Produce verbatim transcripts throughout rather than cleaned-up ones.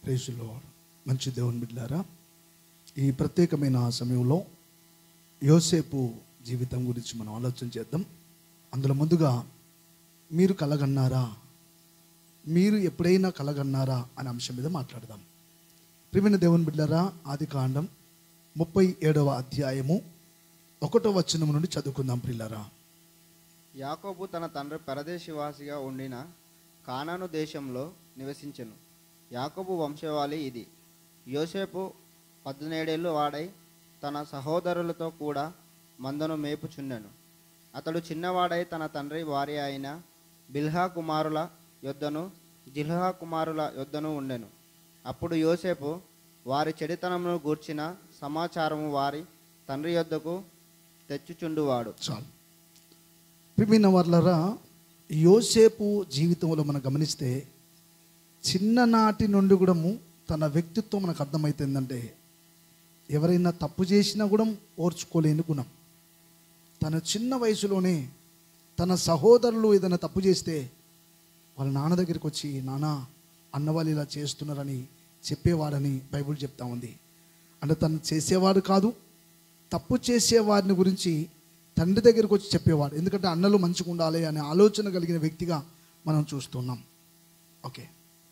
Praise the lord. మంచి దేవుని బిడ్డలారా, ఈ ప్రత్యేకమైన సమయంలో యోసేపు జీవితం గురించి మనం ఆలోచన చేద్దాం. అందులో ముందుగా మీరు కలగన్నారా, మీరు ఎప్పుడైనా కలగన్నారా అనే అంశం మీద మాట్లాడదాం. ప్రియమైన దేవుని బిడ్డలారా, ఆది కాండం ముప్పై ఏడవ అధ్యాయము ఒకటో వచనం నుండి చదువుకుందాం. ప్రియులారా, యాకోబు తన తండ్రి పరదేశివాసిగా ఉండిన కానాను దేశంలో నివసించెను. యాకోబు వంశవాళి ఇది. యోసేపు పద్దెనేడేళ్ళు వాడై తన సహోదరులతో కూడా మందను మేపుచుండెను. అతడు చిన్నవాడై తన తండ్రి భార్య అయిన బిల్హా కుమారుల యొద్దను జిల్హా కుమారుల యొద్దను ఉండెను. అప్పుడు యోసేపు వారి చెడితనమును గూర్చిన సమాచారము వారి తండ్రి యొద్దకు తెచ్చుచుండువాడు. చాలు. ప్రియమైన వారలారా, యోసేపు జీవితంలో మనం గమనిస్తే చిన్ననాటి నుండి కూడా తన వ్యక్తిత్వం మనకు అర్థమవుతుందంటే, ఎవరైనా తప్పు చేసినా కూడా ఓర్చుకోలేని గుణం. తన చిన్న వయసులోనే తన సహోదరులు ఏదైనా తప్పు చేస్తే వాళ్ళ నాన్న దగ్గరికి వచ్చి, నాన్న అన్నవాళ్ళు ఇలా చేస్తున్నారని చెప్పేవాడని బైబిల్ చెప్తా ఉంది. అంటే తను చేసేవాడు కాదు, తప్పు చేసేవాడిని గురించి తండ్రి దగ్గరికి వచ్చి చెప్పేవాడు. ఎందుకంటే అన్నలు మంచిగా ఉండాలి అనే ఆలోచన కలిగిన వ్యక్తిగా మనం చూస్తున్నాం. ఓకే.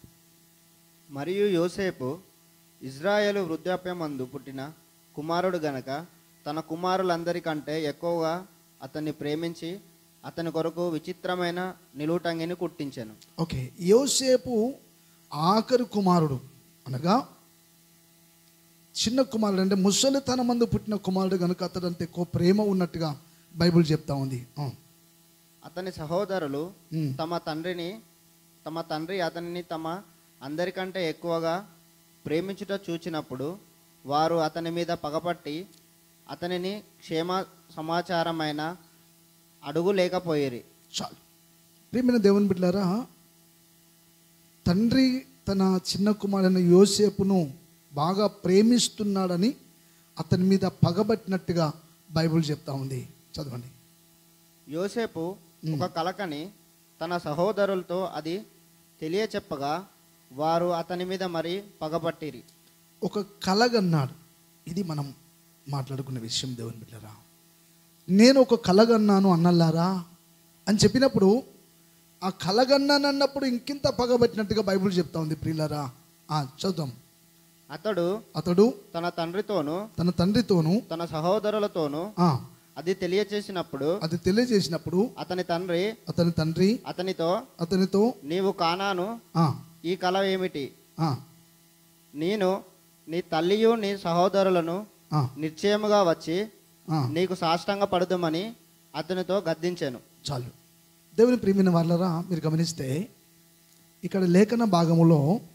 మరియు యోసేపు ఇజ్రాయేలు వృద్ధాప్యమందు పుట్టిన కుమారుడు గనక తన కుమారులందరికంటే ఎక్కువగా అతన్ని ప్రేమించి అతని కొరకు విచిత్రమైన నిలువుటంగిని కుట్టించెను. ఓకే. యోసేపు ఆఖరి కుమారుడు, అనగా చిన్న కుమారుడు, అంటే ముసలితనం మందు పుట్టిన కుమారుడు కనుక అతడంటే ఎక్కువ ప్రేమ ఉన్నట్టుగా బైబిల్ చెప్తా ఉంది. అతని సహోదరులు తమ తండ్రిని తమ తండ్రి అతనిని తమ అందరికంటే ఎక్కువగా ప్రేమించుట చూచినప్పుడు వారు అతని మీద పగపట్టి అతనిని క్షేమ సమాచారమైన అడుగు లేకపోయేరి. చాలు. ప్రియమైన దేవుని బిడ్డలారా, తండ్రి తన చిన్న కుమారుడైన యోసేపును బాగా ప్రేమిస్తున్నాడని అతని మీద పగబట్టినట్టుగా బైబిల్ చెప్తా ఉంది. చదవండి. యోసేపు ఒక కలకని తన సహోదరులతో అది తెలియచెప్పగా వారు అతని మీద మరి పగబట్టిరి. ఒక కలగన్నాడు. ఇది మనం మాట్లాడుకున్న విషయం దేవుని బిడ్డలారా. నేను ఒక కలగన్నాను అన్నల్లారా అని చెప్పినప్పుడు, ఆ కలగన్నాను అన్నప్పుడు ఇంకింత పగబట్టినట్టుగా బైబిల్ చెప్తా ఉంది. ప్రియులారా, చదువుతాం. అతడు అతడు తన తండ్రితోను తన తండ్రితోను తన సహోదరులతోను అది తెలియచేసినప్పుడు అది తెలియజేసినప్పుడు అతని తండ్రి అతని తండ్రి అతనితో అతనితో నీవు కానాను ఈ కల ఏమిటి? నేను నీ తల్లియు నీ సహోదరులను నిశ్చయముగా వచ్చి నీకు సాష్టాంగ పడుదుమని అతనితో గద్దించాను. చాలు. దేవుని ప్రియమైన వాళ్ళరా, మీరు గమనిస్తే ఇక్కడ లేఖన భాగములో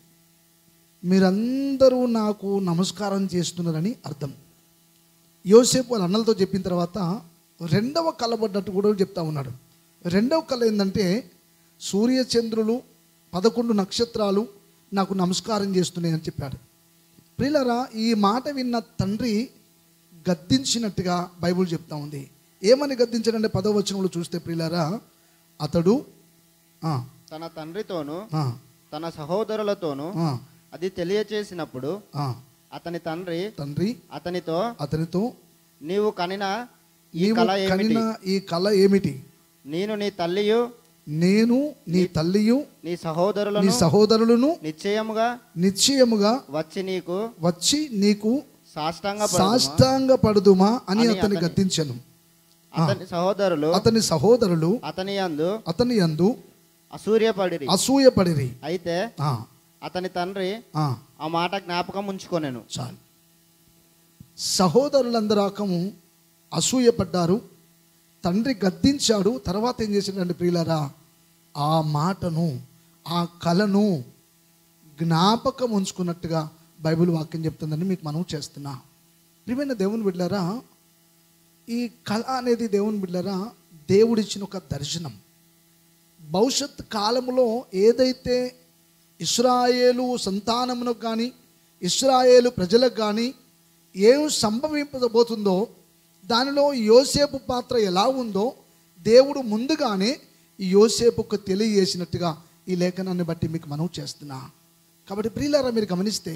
మీరందరూ నాకు నమస్కారం చేస్తున్నారని అర్థం. యోసేపు వాళ్ళ అన్నలతో చెప్పిన తర్వాత రెండవ కళ పడ్డట్టు కూడా చెప్తా ఉన్నాడు. రెండవ కళ ఏంటంటే, సూర్యచంద్రులు పదకొండు నక్షత్రాలు నాకు నమస్కారం చేస్తున్నాయని చెప్పాడు. ప్రియులారా, ఈ మాట విన్న తండ్రి గద్దించినట్టుగా బైబిల్ చెప్తా ఉంది. ఏమని గద్దించాడంటే, పదవ వచనంలో చూస్తే ప్రియులారా, అతడు తన తండ్రితోను తన సహోదరులతోను అది తెలియచేసినప్పుడు అతని తండ్రి తండ్రి అతనితో అతనితో నీవు కనిన ఈ కల ఏమిటి? ఈ కల ఏమిటి? నేను నీ తల్లియు నేను నీ తల్లియు నీ సహోదరులను నీ సహోదరులను నిశ్చయముగా నిశ్చయముగా వచ్చి నీకు వచ్చి నీకు సాష్టాంగ సాష్టాంగ పడుదుమా అని అతని గద్దించెను. అతని సహోదరులు అతని సహోదరులు అతని యందు అతని యందు అసూయపడిరి అసూయపడిరి అయితే అతని తండ్రి ఆ మాట జ్ఞాపకం ఉంచుకొనెను. చాలు. సహోదరులందరూ రకము అసూయపడ్డారు, తండ్రి గద్దించాడు. తర్వాత ఏం చేశాడంటే ప్రియులారా, ఆ మాటను ఆ కళను జ్ఞాపకం ఉంచుకున్నట్టుగా బైబిల్ వాక్యం చెప్తుందని మీకు మనం చేస్తున్నా. ప్రియమైన దేవుని బిడ్డలారా, ఈ కళ అనేది దేవుని బిడ్డలారా దేవుడిచ్చిన ఒక దర్శనం. భవిష్యత్ కాలంలో ఏదైతే ఇశ్రాయేలు సంతానమునకు కానీ ఇశ్రాయేలు ప్రజలకు కానీ ఏం సంభవింపబోతుందో, దానిలో యోసేపు పాత్ర ఎలా ఉందో దేవుడు ముందుగానే యోసేపుకు తెలియజేసినట్టుగా ఈ లేఖనాన్ని బట్టి మీకు మనవి చేస్తున్నా. కాబట్టి ప్రియులారా మీరు గమనిస్తే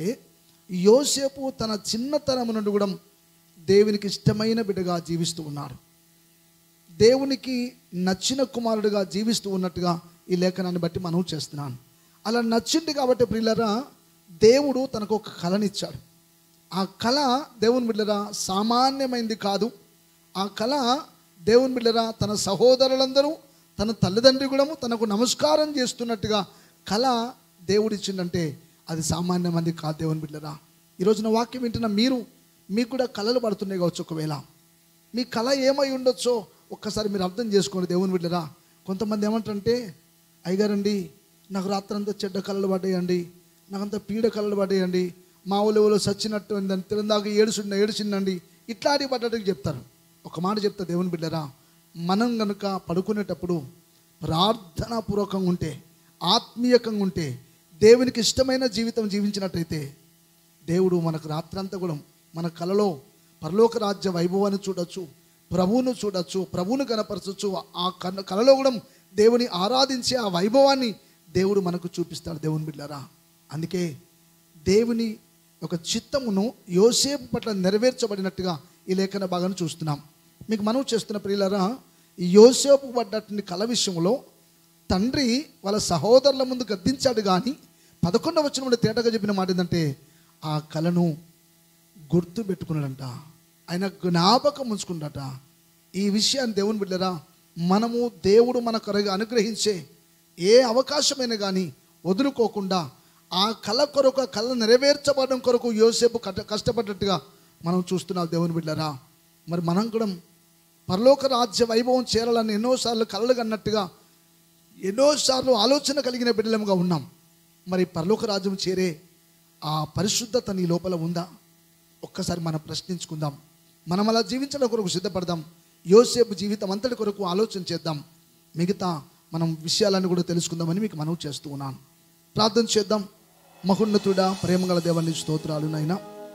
యోసేపు తన చిన్నతనం నుండి కూడా దేవునికి ఇష్టమైన బిడ్డగా జీవిస్తూ ఉన్నాడు. దేవునికి నచ్చిన కుమారుడిగా జీవిస్తూ ఉన్నట్టుగా ఈ లేఖనాన్ని బట్టి మనం చేస్తున్నాను. అలా నచ్చింది కాబట్టి ప్రియులారా దేవుడు తనకు ఒక కళనిచ్చాడు. ఆ కళ దేవుని బిడ్డరా సామాన్యమైంది కాదు. ఆ కళ దేవుని బిడ్డరా తన సహోదరులందరూ తన తల్లిదండ్రి కూడా తనకు నమస్కారం చేస్తున్నట్టుగా కళ దేవుడిచ్చిందంటే అది సామాన్యమైంది కాదు దేవుని బిడ్డరా. ఈరోజున వాక్యం వింటున్న మీరు మీకు కూడా కళలు పడుతున్నాయి కావచ్చు. ఒకవేళ మీ కళ ఏమై ఉండొచ్చో ఒక్కసారి మీరు అర్థం చేసుకోండి దేవుని బిడ్డరా. కొంతమంది ఏమంటారంటే అయ్యగారండి నాకు రాత్రంతా చెడ్డ కళలు పడ్డాయండి, నాకంతా పీడ కళలు పడ్డాయండి, మా ఊళ్ళో సచ్చినట్టు ఉందని తిరందాక ఏడుచుండ ఏడుచిందండి ఇట్లాంటి పడ్డట్టుకు చెప్తారు. ఒక మాట చెప్తా దేవుని బిడ్డరా, మనం కనుక పడుకునేటప్పుడు ప్రార్థనాపూర్వకంగా ఉంటే ఆత్మీయకంగా ఉంటే దేవునికి ఇష్టమైన జీవితం జీవించినట్టయితే దేవుడు మనకు రాత్రంతా కూడా మన కలలో పరలోక రాజ్య వైభవాన్ని చూడొచ్చు, ప్రభువును చూడొచ్చు, ప్రభువును కనపరచచ్చు. ఆ కన కలలో కూడా దేవుని ఆరాధించే ఆ వైభవాన్ని దేవుడు మనకు చూపిస్తాడు దేవుని బిడ్డలారా. అందుకే దేవుని ఒక చిత్తమును యోసేపు పట్ల నెరవేర్చబడినట్టుగా ఈ లేఖన భాగాన్ని చూస్తున్నాం. మీకు మనం చేస్తున్న ప్రియులారా, ఈ యోసేపు పడ్డటువంటి కళ విషయంలో తండ్రి వాళ్ళ సహోదరుల ముందు గద్దించాడు. కానీ పదకొండవ వచనంలో తేటగా చెప్పిన మాట ఏంటంటే ఆ కళను గుర్తు పెట్టుకున్నాడంట, ఆయన జ్ఞాపకం ఉంచుకున్నాడట. ఈ విషయాన్ని దేవుని బిడ్డరా మనము దేవుడు మనకు అనుగ్రహించే ఏ అవకాశమైనా కానీ వదులుకోకుండా ఆ కళ కొరకు కళ నెరవేర్చబడడం కొరకు యోసేపు కష్టపడ్డట్టుగా మనం చూస్తున్నాం దేవుని బిడ్డరా. మరి మనం కూడా పరలోక రాజ్య వైభవం చేరాలని ఎన్నోసార్లు కళలు కన్నట్టుగా ఎన్నోసార్లు ఆలోచన కలిగిన బిడ్డలముగా ఉన్నాం. మరి పరలోక రాజ్యం చేరే ఆ పరిశుద్ధత నీ లోపల ఉందా? ఒక్కసారి మనం ప్రశ్నించుకుందాం. మనం అలా జీవించడం కొరకు సిద్ధపడదాం. యోసేపు జీవితం అంతటి కొరకు ఆలోచన చేద్దాం. మిగతా మనం విషయాలను కూడా తెలుసుకుందామని మీకు మనవి చేస్తూ ఉన్నాను. ప్రార్థన చేద్దాం. మహోన్నతుడా, ప్రేమగల దేవాన్ని స్తోత్రాలు నాయన.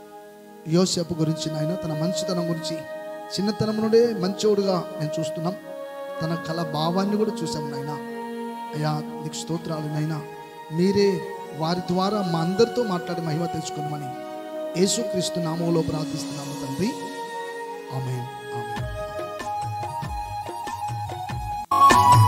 యోసేపు గురించి నాయన తన మంచితనం గురించి చిన్నతనం నుండే మంచోడుగా నేను చూస్తున్నాం. తన కళ భావాన్ని కూడా చూసాం నాయన. అయ్యా నీకు స్తోత్రాలు నాయన. మీరే వారి ద్వారా మా అందరితో మాట్లాడి మహిమ తెలుసుకున్నామని యేసుక్రీస్తు నామములో ప్రార్థిస్తున్నాము తండ్రి. ఆమేన్. ఆమేన్.